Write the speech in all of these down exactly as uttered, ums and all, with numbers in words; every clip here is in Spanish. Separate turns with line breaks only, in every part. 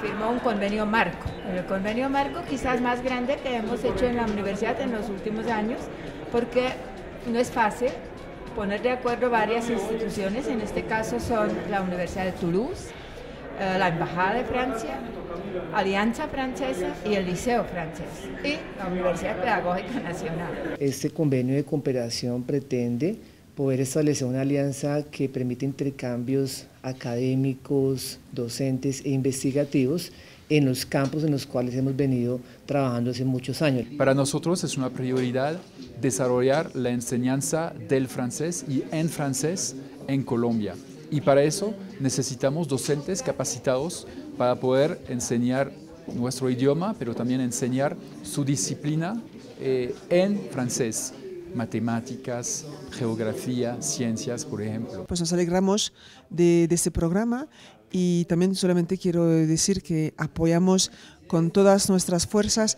firmó un convenio marco. El convenio marco quizás más grande que hemos hecho en la universidad en los últimos años, porque no es fácil poner de acuerdo varias instituciones, en este caso son la Universidad de Toulouse, eh, la Embajada de Francia, Alianza Francesa y el Liceo Francés y la Universidad Pedagógica Nacional.
Este convenio de cooperación pretende poder establecer una alianza que permite intercambios académicos, docentes e investigativos en los campos en los cuales hemos venido trabajando hace muchos años.
Para nosotros es una prioridad desarrollar la enseñanza del francés y en francés en Colombia. Y para eso necesitamos docentes capacitados para poder enseñar nuestro idioma, pero también enseñar su disciplina eh, en francés. Matemáticas, geografía, ciencias, por ejemplo.
Pues nos alegramos de, de este programa y también solamente quiero decir que apoyamos con todas nuestras fuerzas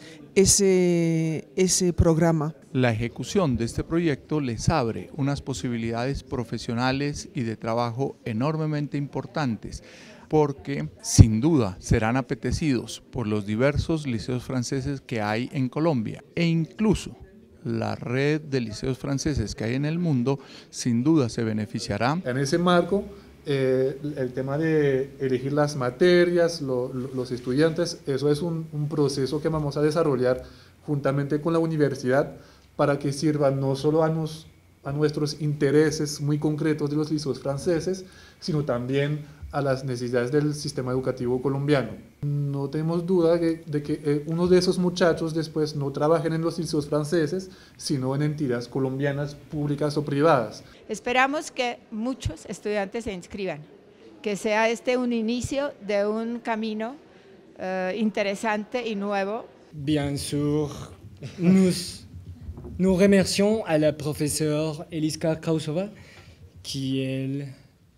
ese, ese programa.
La ejecución de este proyecto les abre unas posibilidades profesionales y de trabajo enormemente importantes, porque sin duda serán apetecidos por los diversos liceos franceses que hay en Colombia e incluso la red de liceos franceses que hay en el mundo sin duda se beneficiará.
En ese marco, eh, el tema de elegir las materias, lo, lo, los estudiantes, eso es un, un proceso que vamos a desarrollar juntamente con la universidad para que sirva no solo a, nos, a nuestros intereses muy concretos de los liceos franceses, sino también a las necesidades del sistema educativo colombiano. No tenemos duda de, de que eh, uno de esos muchachos después no trabajen en los liceos franceses, sino en entidades colombianas públicas o privadas.
Esperamos que muchos estudiantes se inscriban, que sea este un inicio de un camino uh, interesante y nuevo.
Bien sûr, nous, nous remercions à la professeure Eliska Krausova, qui elle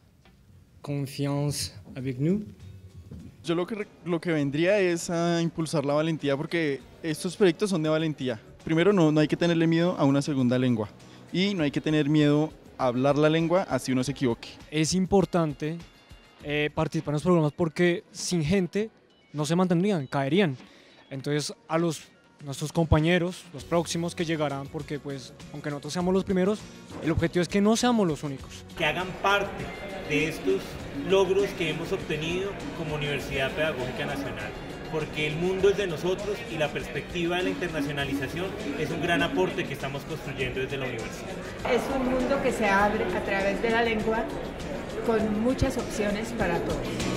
confiance avec nous.
Yo lo que, lo que vendría es a impulsar la valentía, porque estos proyectos son de valentía. Primero, no, no hay que tenerle miedo a una segunda lengua y no hay que tener miedo a hablar la lengua así uno se equivoque.
Es importante eh, participar en los programas porque sin gente no se mantendrían, caerían. Entonces a los nuestros compañeros, los próximos que llegarán, porque pues aunque nosotros seamos los primeros, el objetivo es que no seamos los únicos.
Que hagan parte de estos logros que hemos obtenido como Universidad Pedagógica Nacional, porque el mundo es de nosotros y la perspectiva de la internacionalización es un gran aporte que estamos construyendo desde la universidad.
Es un mundo que se abre a través de la lengua con muchas opciones para todos.